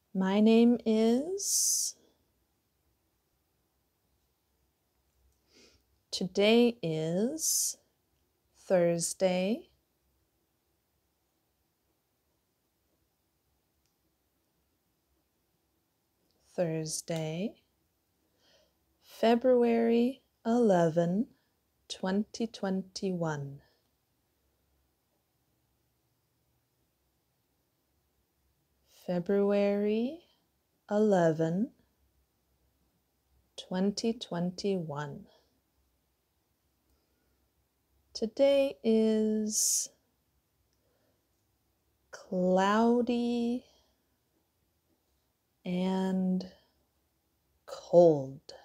My name is. Today is Thursday, February 11, 2021. February 11, 2021. Today is cloudy and cold.